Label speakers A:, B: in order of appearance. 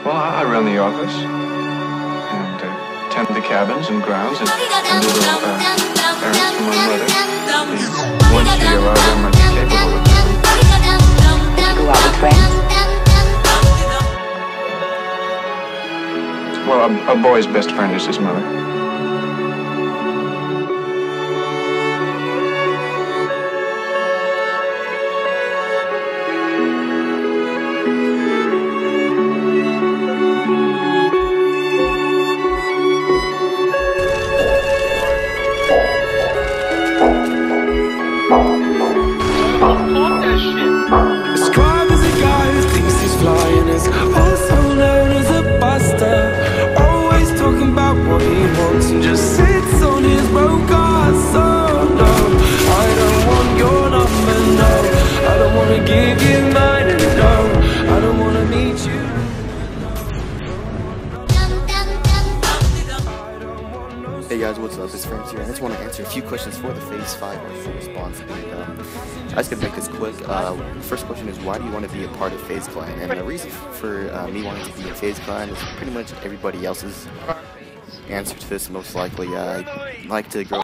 A: Well, I run the office and tend the cabins and grounds and do little errands for my mother. Once she arrives, I'm much capable of doing.
B: Go out with friends?
A: Well, a boy's best friend is his mother.
C: Hey guys, what's up? It's Frayms here. I just want to answer a few questions for the Phase 5 response. I just gonna make this quick. First question is, why do you want to be a part of FaZe Clan? And the reason for me wanting to be in FaZe Clan is pretty much everybody else's answer to this. Most likely, I like to grow